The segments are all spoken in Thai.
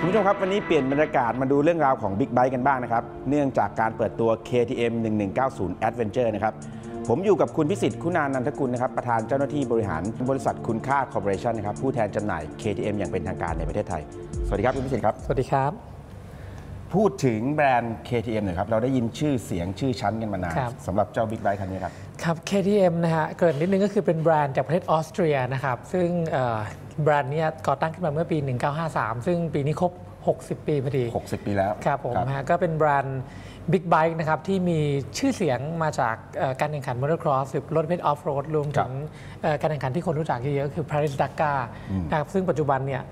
ผู้ชมครับวันนี้เปลี่ยนบรรยากาศมาดูเรื่องราวของ Big Bike กันบ้างนะครับเนื่องจากการเปิดตัว KTM 1190 Adventure นะครับผมอยู่กับคุณพิสิทธิ์คุณานันทกุลนะครับประธานเจ้าหน้าที่บริหารบริษัทคุณค่าคอร์ปอเรชั่นนะครับผู้แทนจำหน่าย KTM อย่างเป็นทางการในประเทศไทยสวัสดีครับคุณพิสิทธิ์ครับสวัสดีครับพูดถึงแบรนด์ KTM หน่อยครับเราได้ยินชื่อเสียงชื่อชั้นกันมานานสำหรับเจ้า Big Bike คันนี้ครับครับ KTM นะฮะเกริ่นนิดนึงก็คือเป็นแบรนด์จากประเทศออสเตรียนะครับซึ่งแบรนด์นี้ก่อตั้งขึ้นมาเมื่อปี 1953 ซึ่งปีนี้ครบ60 ปีพอดี 60 ปีแล้วครับผมฮะก็เป็นแบรนด์ Big Bike นะครับที่มีชื่อเสียงมาจากการแข่งขันมอเตอร์ครอสหรือรถประเภทออฟโรดรวมถึงการแข่งขันที่คนรู้จักเยอะๆคือ Paris Dakar นะครับซึ่งปัจจุบันเนี่ย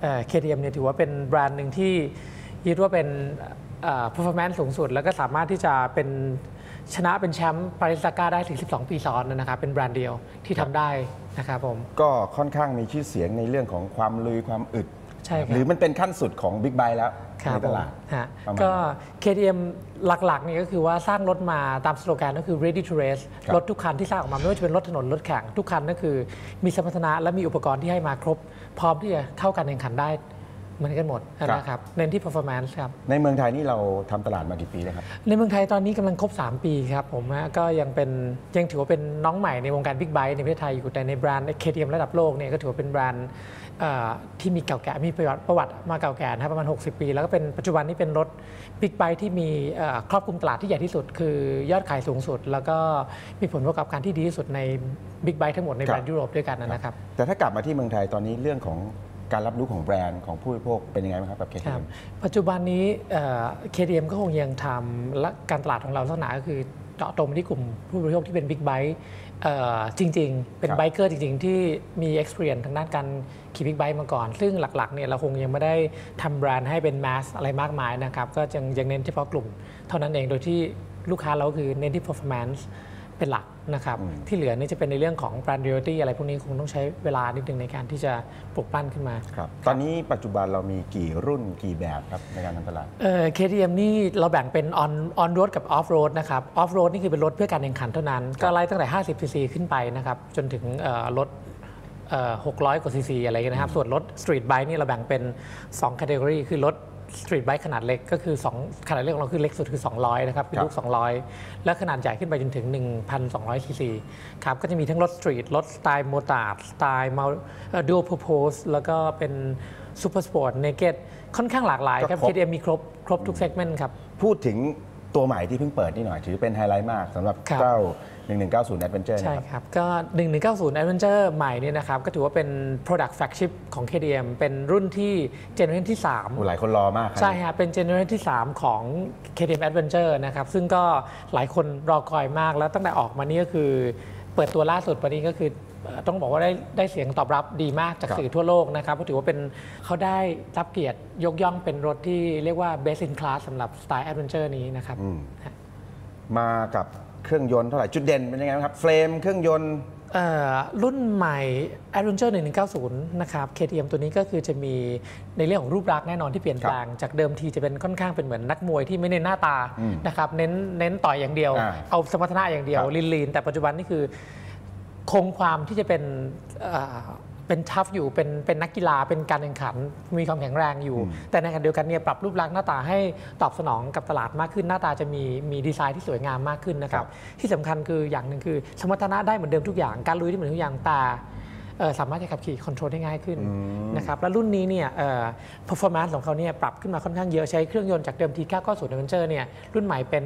KTM เนี่ยถือว่าเป็นแบรนด์หนึ่งที่ยึดว่าเป็นperformance สูงสุดแล้วก็สามารถที่จะเป็นชนะเป็นแชมป์ปาริสดาก้าได้ถึง12 ปีซ้อนนะครับเป็นแบรนด์เดียวที่ทำได้นะครับผมก็ค่อนข้างมีชื่อเสียงในเรื่องของความลุยความอึดใช่หรือมันเป็นขั้นสุดของ Big Bike แล้วในตลาดก็ KTM หลักๆนี่ก็คือว่าสร้างรถมาตามสโลแกนก็คือ ready to race รถทุกคันที่สร้างออกมาไม่ว่าจะเป็นรถถนนรถแข่งทุกคันก็คือมีสมรรถนะและมีอุปกรณ์ที่ให้มาครบพร้อมที่จะเข้าการแข่งขันได้เหมือนกันหมดนะครับเน้นที่ performance ครับในเมืองไทยนี่เราทำตลาดมากี่ปีแล้วครับในเมืองไทยตอนนี้กำลังครบ3 ปีครับผมก็ยังถือว่าเป็นน้องใหม่ในวงการบิ๊กไบค์ในประเทศไทยอยู่แต่ในแบรนด์ KTM ระดับโลกเนี่ยก็ถือว่าเป็นแบรนด์ที่มีเก่าแก่มีประวัติมาเก่าแก่นะครับประมาณ60 ปีแล้วก็เป็นปัจจุบันนี้เป็นรถบิ๊กไบค์ที่มีครอบคลุมตลาดที่ใหญ่ที่สุดคือยอดขายสูงสุดแล้วก็มีผลประกอบการที่ดีที่สุดในบิ๊กไบค์ทั้งหมดในแบรนด์ยุโรปด้วยกันนะครับแต่ถ้ากลับมาที่เมืองไทยตอนนี้เรื่องของการรับรู้ของแบรนด์ของผู้บริโภคเป็นยังไงบ้างครับกับ KTM ปัจจุบันนี้ KTM ก็คงยังทำและการตลาดของเราลักษณะก็คือเจาะตรงไปที่กลุ่มผู้บริโภคที่เป็นบิ๊กไบค์จริงๆเป็นไบเกอร์จริงๆที่มี experience ทางด้านการขี่บิ๊กไบค์มาก่อนซึ่งหลักๆเนี่ยเราคงยังไม่ได้ทำแบรนด์ให้เป็นแมสอะไรมากมายนะครับก็ยังเน้นเฉพาะกลุ่มเท่านั้นเองโดยที่ลูกค้าเราคือเน้นที่ performanceเป็นหลักนะครับที่เหลือนี่จะเป็นในเรื่องของ brand loyalty อะไรพวกนี้คงต้องใช้เวลานิดนึงในการที่จะปลุกปั้นขึ้นมาครับตอนนี้ปัจจุบันเรามีกี่รุ่นกี่แบบครับในการทำตลาด KTM นี่เราแบ่งเป็น on road กับ off road นะครับ off road นี่คือเป็นรถเพื่อการแข่งขันเท่านั้นก็ไล่ตั้งแต่50 cc ขึ้นไปนะครับจนถึงรถ600 กว่า cc อะไรกันนะครับส่วนรถ street bike นี่เราแบ่งเป็น2 category คือรถสตรีทไบค์ขนาดเล็กก็คือขนาดเล็กของเราคือเล็กสุดคือ200นะครับเป็นลูก200และขนาดใหญ่ขึ้นไปจนถึง 1,200 ซีซีครับก็จะมีทั้งรถสตรีทรถสไตล์โมตาร์ดสไตล์ดูอัลเพอร์โพสแล้วก็เป็นซูเปอร์สปอร์ตเนเกตค่อนข้างหลากหลายครับ KTM มีครบทุกเซกเมนต์ครับพูดถึงตัวใหม่ที่เพิ่งเปิดนี่หน่อยถือเป็นไฮไลท์มากสำหรับเจ้า1190 Adventure ใช่ครับก็1190 Adventure ใหม่นี่นะครับก็ถือว่าเป็น Product Flagship ของ KTM เป็นรุ่นที่เจเนอเรชันที่3 หลายคนรอมากใช่ครับเป็นเจเนอเรชันที่3ของ KTM Adventure นะครับซึ่งก็หลายคนรอคอยมากแล้วตั้งแต่ออกมานี่ก็คือเปิดตัวล่าสุดวันนี้ก็คือต้องบอกว่าได้เสียงตอบรับดีมากจากสื่อทั่วโลกนะครับเพราะถือว่าเป็นเขาได้รับเกียรติยกย่องเป็นรถที่เรียกว่า Best in Class สำหรับสไตล์ Adventure นี้นะครับมากับเครื่องยนต์เท่าไหร่จุดเด่นเป็นยังไงครับเฟรมเครื่องยนต์รุ่นใหม่ Adventure 1190 นะครับ KTM ตัวนี้ก็คือจะมีในเรื่องของรูปลักษณ์แน่นอนที่เปลี่ยนแปลงจากเดิมทีจะเป็นค่อนข้างเป็นเหมือนนักมวยที่ไม่เน้นหน้าตานะครับเน้นต่อยอย่างเดียวเอาสมรรถนะอย่างเดียวลีนแต่ปัจจุบันนี่คือคงความที่จะเป็นทัฟอยู่เป็นนักกีฬาเป็นการแข่งขันมีความแข็งแรงอยู่แต่ในขณะเดียวกันเนี่ยปรับรูปลักษณ์หน้าตาให้ตอบสนองกับตลาดมากขึ้นหน้าตาจะมีดีไซน์ที่สวยงามมากขึ้นนะครับที่สำคัญคืออย่างหนึ่งคือสมรรถนะได้เหมือนเดิมทุกอย่างการลุยได้เหมือนทุกอย่างแต่สามารถจะขับขี่คอนโทรลได้ง่ายขึ้นนะครับแล้วรุ่นนี้เนี่ย performance ของเขาเนี่ยปรับขึ้นมาค่อนข้างเยอะใช้เครื่องยนต์จากเดิมที990 Adventure เนี่ยรุ่นใหม่เป็น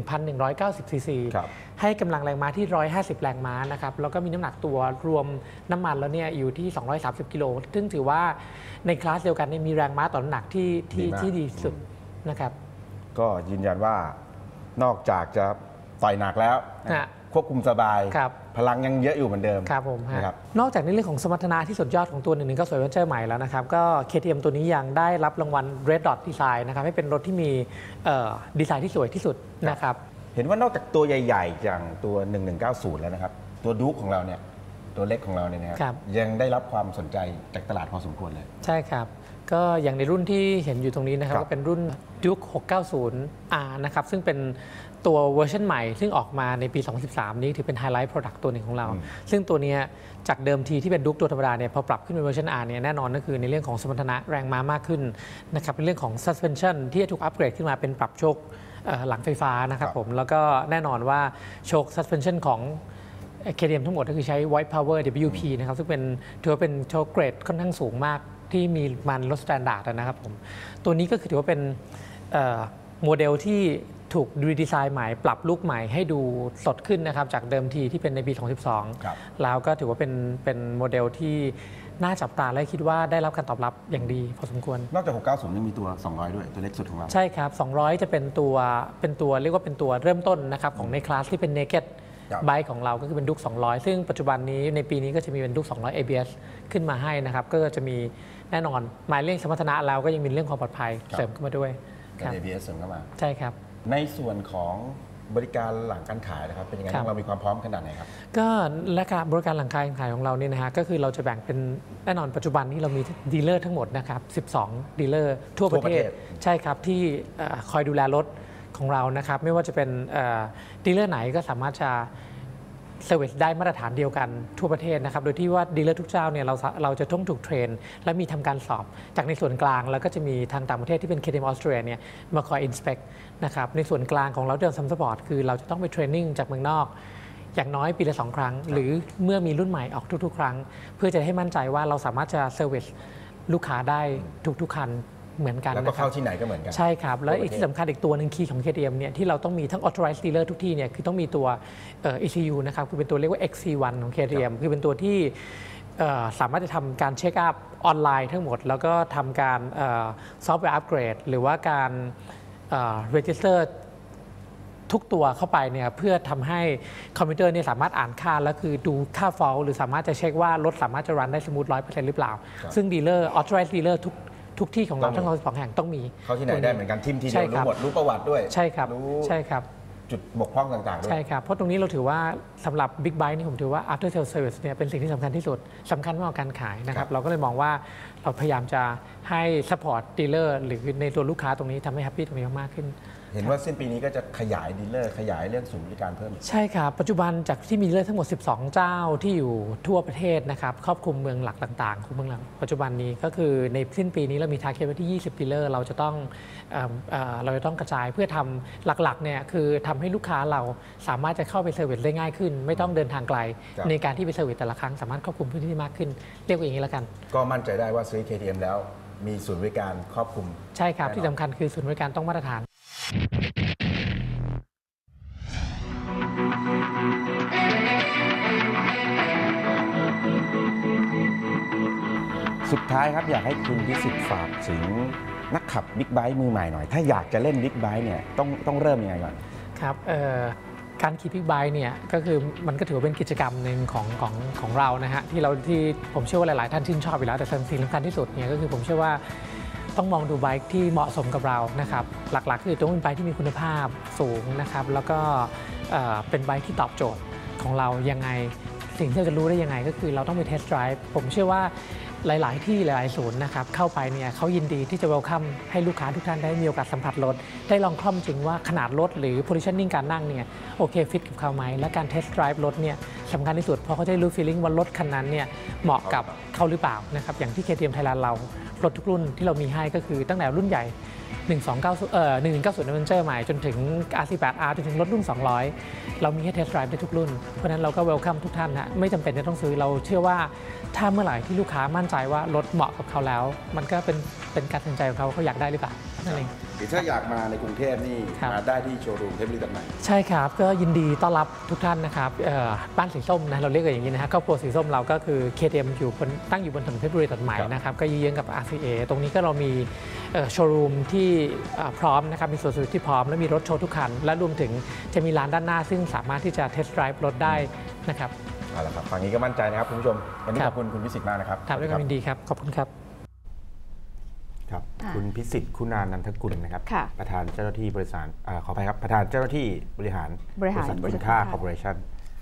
1,190 ซีซีให้กำลังแรงม้าที่150 แรงม้านะครับแล้วก็มีน้ำหนักตัวรวมน้ำมันแล้วเนี่ยอยู่ที่230 กิโลซึ่งถือว่าในคลาสเดียวกันมีแรงม้าต่อน้ำหนักที่ดีสุดนะครับก็ยืนยันว่านอกจากจะต่อยหนักแล้วควบคุมสบายพลังยังเยอะอยู่เหมือนเดิมครับผมนอกจากในเรื่องของสมรรถนะที่สุดยอดของตัว1190 Adventure ใหม่แล้วนะครับก็ KTM ตัวนี้ยังได้รับรางวัล Red Dot Design นะครับให้เป็นรถที่มีดีไซน์ที่สวยที่สุดนะครับเห็นว่านอกจากตัวใหญ่ๆอย่างตัว1190แล้วนะครับตัวดู๊กของเราเนี่ยตัวเล็กของเราเนี่ยนะครับยังได้รับความสนใจจากตลาดพอสมควรเลยใช่ครับก็อย่างในรุ่นที่เห็นอยู่ตรงนี้นะครับก็เป็นรุ่น Duke 690R นะครับซึ่งเป็นตัวเวอร์ชันใหม่ซึ่งออกมาในปี 2013 นี้ถือเป็นไฮไลท์โปรดักต์ตัวหนึ่งของเรา ซึ่งตัวนี้จากเดิมทีที่เป็น Duke ตัวธรรมดาเนี่ยพอปรับขึ้นเป็นเวอร์ชัน R เนี่ยแน่นอนก็คือในเรื่องของสมรรถนะแรงม้ามากขึ้นนะครับเป็นเรื่องของ suspension ที่จะถูกอัปเกรดขึ้นมาเป็นปรับโชคหลังไฟฟ้านะครับผมแล้วก็แน่นอนว่าโชค suspension ของ KTM ทั้งหมดก็คือใช้ White Power WP นะครับซึ่งเป็นถือว่าเป็นโชคเกรดค่อนข้างสูงมากที่มีมันลดสแตนดาร์ดนะครับผมตัวนี้ก็คือถือว่าเป็นโมเดลที่ถูกรีดีไซน์ใหม่ปรับลุคใหม่ให้ดูสดขึ้นนะครับจากเดิมทีที่เป็นในปี 2012 แล้วก็ถือว่าเป็นโมเดลที่น่าจับตาและคิดว่าได้รับการตอบรับอย่างดีพอสมควรนอกจาก 690 ยังมีตัว 200 ด้วยตัวเล็กสุดของเราใช่ครับ 200 จะเป็นตัวเรียกว่าเป็นตัวเริ่มต้นนะครับของในคลาสที่เป็น Nakedไบค์ของเราก็คือเป็นดุก200ซึ่งปัจจุบันนี้ในปีนี้ก็จะมีเป็นดุก200 ABS ขึ้นมาให้นะครับก็จะมีแน่นอนหมายเรื่องสมรรถนะแล้วก็ยังมีเรื่องความปลอดภัยเสริมขึ้นมาด้วยเป็น ABS เสริมเข้ามาใช่ครับในส่วนของบริการหลังการขายนะครับเป็นยังไงเรามีความพร้อมขนาดไหนครับก็และการบริการหลังการขายของเราเนี่ยนะฮะก็คือเราจะแบ่งเป็นแน่นอนปัจจุบันนี้เรามีดีลเลอร์ทั้งหมดนะครับ12ดีลเลอร์ทั่วประเทศใช่ครับที่คอยดูแลรถของเรานะครับไม่ว่าจะเป็นดีลเลอร์ไหนก็สามารถจะเซอร์วิสได้มาตรฐานเดียวกันทั่วประเทศนะครับโดยที่ว่าดีลเลอร์ทุกเจ้าเนี่ยเราจะต้องถูกเทรนและมีทำการสอบจากในส่วนกลางแล้วก็จะมีทางต่างประเทศที่เป็น KTM ออสเตรเลียเนี่ยมาคอยอินสเปกนะครับในส่วนกลางของเราเดินซัมสปอร์ตคือเราจะต้องไปเทรนนิ่งจากเมืองนอกอย่างน้อยปีละ2 ครั้งหรือเมื่อมีรุ่นใหม่ออกทุกๆครั้งเพื่อจะให้มั่นใจว่าเราสามารถจะเซอร์วิสลูกค้าได้ทุกคันเหมือนกันแล้วก็เข้าที่ไหนก็เหมือนกันใช่ครับแล้วอีกที่สำคัญอีกตัวหนึ่งคีย์ของ KTM เนี่ยที่เราต้องมีทั้ง authorized dealer ทุกที่เนี่ยคือต้องมีตัว ECU นะครับคือเป็นตัวเรียกว่า XC1 ของ KTM คือเป็นตัวที่สามารถจะทำการเช็คอัพออนไลน์ทั้งหมดแล้วก็ทำการซอฟต์แวร์อัปเกรดหรือว่าการregister ทุกตัวเข้าไปเนี่ยเพื่อทำให้คอมพิวเตอร์เนี่ยสามารถอ่านค่าแล้วคือดูค่า fault หรือสามารถจะเช็คว่ารถสามารถจะรันได้สมูท 100% หรือเปล่าซึ่ง dealer authorized dealer ทุกที่ของเราทั้ง12 แห่งต้องมีเขาที่ไหนได้เหมือนกันทีมทีเดียวรู้หมดรู้ประวัติด้วยใช่ครับใช่ครับจุดบกพร่องต่างๆด้วยใช่ครับเพราะตรงนี้เราถือว่าสำหรับ Big Bike นี่ผมถือว่า after sales service เนี่ยเป็นสิ่งที่สำคัญที่สุดสำคัญมากกว่าการขายนะครับเราก็เลยมองว่าเราพยายามจะให้ support dealer หรือในตัวลูกค้าตรงนี้ทำให้ happy ตรงนี้มากขึ้นเห็นว่าสิ้นปีนี้ก็จะขยายดีลเลอร์ขยายเรื่องศูนย์บริการเพิ่มใช่ครับปัจจุบันจากที่มีดีลเลอร์ทั้งหมด12 เจ้าที่อยู่ทั่วประเทศนะครับครอบคลุมเมืองหลักต่างๆของเมืองหลักปัจจุบันนี้ก็คือในสิ้นปีนี้เรามี target ไว้ที่20ดีลเลอร์เราจะต้องกระจายเพื่อทำหลักๆเนี่ยคือทำให้ลูกค้าเราสามารถจะเข้าไปเซอร์วิสได้ง่ายขึ้นไม่ต้องเดินทางไกลในการที่ไปเซอร์วิสแต่ละครั้งสามารถครอบคลุมพื้นที่มากขึ้นเรียกว่าอย่างนี้แล้วกันก็มั่นใจได้ว่าซื้อ KTM แล้วมีศูนย์บริการครอบคลุมใช่ครับที่สำคัญคือศูนย์บริการต้องมาตรฐานสุดท้ายครับอยากให้คุณพิสิทธิ์ฝากถึงนักขับบิ๊กไบค์มือใหม่หน่อยถ้าอยากจะเล่นบิ๊กไบค์เนี่ยต้องเริ่มยังไงก่อนครับการขี่บิ๊กไบค์เนี่ยก็คือมันก็ถือว่าเป็นกิจกรรมหนึ่งของเรานะฮะที่ผมเชื่อว่าหลายๆท่านชื่นชอบอยู่แล้วแต่สิ่งสำคัญที่สุดเนี่ยก็คือผมเชื่อว่าต้องมองดูไบค์ที่เหมาะสมกับเรานะครับหลักๆคือต้องเป็นไบค์ที่มีคุณภาพสูงนะครับแล้วก็เป็นไบค์ที่ตอบโจทย์ของเรายังไงสิ่งที่เราจะรู้ได้ยังไงก็คือเราต้องไปเทสต์ไดรฟ์ผมเชื่อว่าหลายๆที่หลายๆศูนย์นะครับเข้าไปเนี่ยเขายินดีที่จะเวลคัมให้ลูกค้าทุกท่านได้มีโอกาสสัมผัสรถได้ลองคล่อมจริงว่าขนาดรถหรือ positioning การนั่งเนี่ยโอเคฟิตกับเขาไหมและการเทสต์ไดรฟ์รถเนี่ยสำคัญที่สุดเพราะเขาจะรู้ feeling ว่ารถคันนั้นเนี่ยเหมาะกับเขาหรือเปล่านะครับอย่างที่ KTM Thailand เรารถทุกรุ่นที่เรามีให้ก็คือตั้งแต่รุ่นใหญ่1190 Adventure ใหม่จนถึง R48R จนถึงรถรุ่น200เรามีให้เทสต์ไดรฟ์ได้ทุกรุ่นเพราะนั้นเราก็เวลคัมทุกท่านนะไม่จำเป็นจะต้องซื้อเราเชื่อว่าถ้าเมื่อไหร่ที่ลูกค้ามั่นใจว่ารถเหมาะกับเขาแล้วมันก็เป็นการตัดสินใจของเขาอยากได้หรือเปล่านั่นเองถ้าอยากมาในกรุงเทพนี่มาได้ที่โชว์รูมเทพบุรีตัดใหม่ใช่ครับก็ยินดีต้อนรับทุกท่านนะครับบ้านสีส้มนะเราเรียกกันอย่างนี้นะฮะครอบครัวสีส้มเราก็คือ KTM ตั้งอยู่บนถนนเพชรบุรีตัดใหม่นะครับก็ยืนกับ RCA ตรงนี้ก็เรามีโชว์รูมที่พร้อมนะครับมีส่วนสวิตที่พร้อมและมีรถโชว์ทุกคันและรวมถึงจะมีร้านด้านหน้าซึ่งสามารถที่จะเทสต์ไดรฟ์รถได้นะครับเอาละครับฝั่งนี้ก็มั่นใจนะครับคุณผู้ชมวันนี้ขอบคุณคุณพิสิทธิ์มากนะครับด้วยความยินดีครับขอบคุณครับครับคุณพิสิทธิ์คุณานันทกุลนะครับประธานเจ้าหน้าที่บริษัทขออภัยครับประธานเจ้าหน้าที่บริหารบริษัทคุณค่าคอร์ปอเรชั่น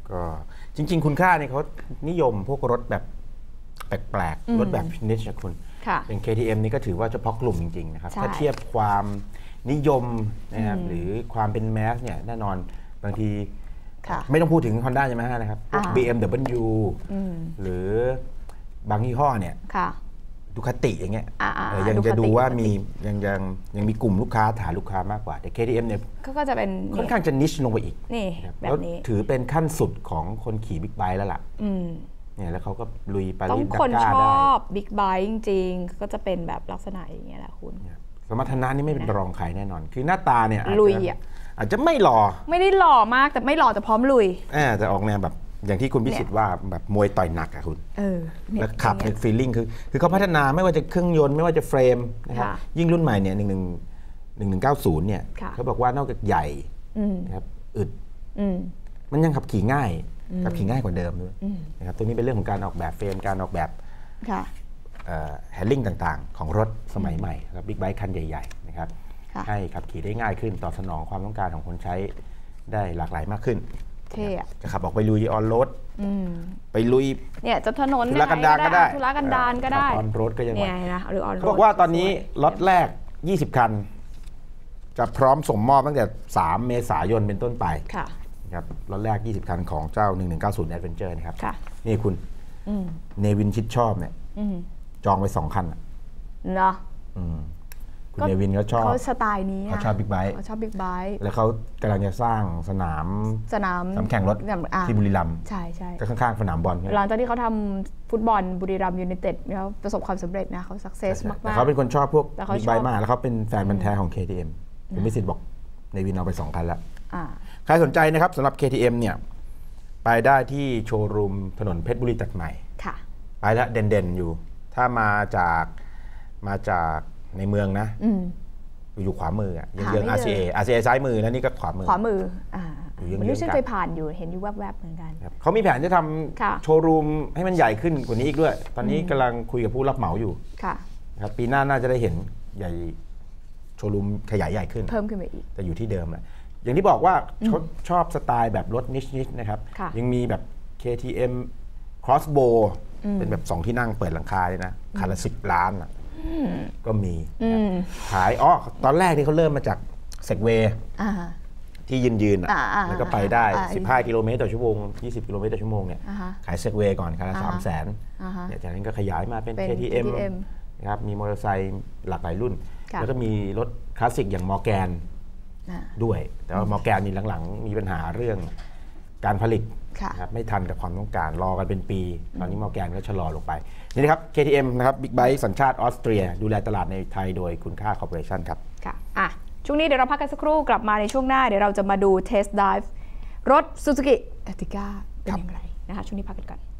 ก็จริงๆคุณค่าเนี่ยเขานิยมพวกรถแบบแปลกๆรถแบบนิชนะคุณเป็น KTM นี่ก็ถือว่าเฉพาะกลุ่มจริงๆนะครับถ้าเทียบความนิยมนะครับหรือความเป็นแมสเนี่ยแน่นอนบางทีไม่ต้องพูดถึง Honda ใช่ไหมนะครับพวก BMW หรือบางยี่ห้อเนี่ยดูคติอย่างเงี้ยยังจะดูว่ามียังมีกลุ่มลูกค้าฐานลูกค้ามากกว่าแต่ KTM เนี่ยก็จะเป็นค่อนข้างจะนิชลงไปอีกนี่แบบนี้ถือเป็นขั้นสุดของคนขี่บิ๊กไบค์แล้วล่ะเนี่ยแล้วเขาก็ลุยปารีสต้องคนชอบบิ๊กไบค์จริงๆก็จะเป็นแบบลักษณะอย่างเงี้ยแหละคุณสมรรถนะนี่ไม่เป็นรองใครแน่นอนคือหน้าตาเนี่ยลุยอาจจะไม่หล่อไม่ได้หล่อมากแต่ไม่หล่อแต่พร้อมลุยแต่ออกแนวแบบอย่างที่คุณพิสิทธิ์ว่าแบบมวยต่อยหนักอะคุณแล้วขับในฟีลลิ่งคือเขาพัฒนาไม่ว่าจะเครื่องยนต์ไม่ว่าจะเฟรมนะครับยิ่งรุ่นใหม่เนี่ย1190เนี่ยเขาบอกว่านอกจากใหญ่นะครับอึดมันยังขับขี่ง่ายกว่าเดิมด้วยนะครับตัวนี้เป็นเรื่องของการออกแบบเฟรมการออกแบบแฮนดิ้งต่างๆของรถสมัยใหม่ครับบิ๊กไบค์คันใหญ่ๆนะครับให้ขับขี่ได้ง่ายขึ้นตอบสนองความต้องการของคนใช้ได้หลากหลายมากขึ้นจะขับออกไปลุยออนโรดไปลุยเนี่ยจะถนนธุรกันดารก็ได้ธุรกันดารก็ได้ออนโรดก็ยังไงนะหรือออนโรดเขาบอกว่าตอนนี้ล็อตแรก20คันจะพร้อมส่งมอบตั้งแต่3 เมษายนเป็นต้นไปครับล็อตแรก20คันของเจ้า1190 Adventure นะครับนี่คุณเนวินชิดชอบเนี่ยจองไป2 คันเนาะคุณเนวินเขาชอบเขาสไตล์นี้เขาชอบบิ๊กไบค์แล้วเขากำลังจะสร้างสนามแข่งรถที่บุรีรัมย์ใช่ก็ข้างๆสนามบอลหลังจากที่เขาทำฟุตบอลบุรีรัมย์ยูไนเต็ดเขาประสบความสำเร็จนะเขาสักเซสมากๆเขาเป็นคนชอบพวกบิ๊กไบค์มากแล้วเขาเป็นแฟนพันธุ์แท้ของ KTM คุณพิสิทธิ์บอกเนวินเอาไป2 คันแล้วใครสนใจนะครับสำหรับ KTM เนี่ยไปได้ที่โชว์รูมถนนเพชรบุรีตัดใหม่ไปแล้วเด่นๆอยู่ถ้ามาจากในเมืองนะอยู่ขวามือยังRCA ซ้ายมือแล้วนี่ก็ขวามือมันนี่ฉันเคยผ่านอยู่เห็นอยู่แวบๆเหมือนกันเขามีแผนจะทำโชว์รูมให้มันใหญ่ขึ้นกว่านี้อีกด้วยตอนนี้กำลังคุยกับผู้รับเหมาอยู่ครับปีหน้าน่าจะได้เห็นใหญ่โชว์รูมขยายใหญ่ขึ้นเพิ่มขึ้นไปอีกแต่อยู่ที่เดิมแหละอย่างที่บอกว่าชอบสไตล์แบบรถนิชนะครับยังมีแบบ KTM Crossbow เป็นแบบ2 ที่นั่งเปิดหลังคาเลยนะคันละ10 ล้านก็มีขายตอนแรกที่เขาเริ่มมาจากเซกเวย์ที่ยืนแล้วก็ไปได้15 กิโลเมตรต่อชั่วโมง20 กิโลเมตรต่อชั่วโมงเนี่ยขายเซกเวย์ก่อนคันละ300,000จากนั้นก็ขยายมาเป็น KTM นะครับมีมอเตอร์ไซค์หลากหลายรุ่นแล้วก็มีรถคลาสสิกอย่างมอร์แกนด้วยแต่ว่ามอร์แกนนี่หลังๆมีปัญหาเรื่องการผลิตครับไม่ทันกับความต้องการรอกันเป็นปีตอนนี้มอร์แกนก็ชะลอลงไปนี่นะครับ KTM นะครับบิ๊กไบค์สัญชาติออสเตรียดูแลตลาดในไทยโดยคุณค่าคอร์ปอเรชั่นครับค่ะช่วงนี้เดี๋ยวเราพักกันสักครู่กลับมาในช่วงหน้าเดี๋ยวเราจะมาดูเทสต์ไดฟ์รถ Suzuki Ertiga เป็นอย่างไรนะคะช่วงนี้พักกันก่อน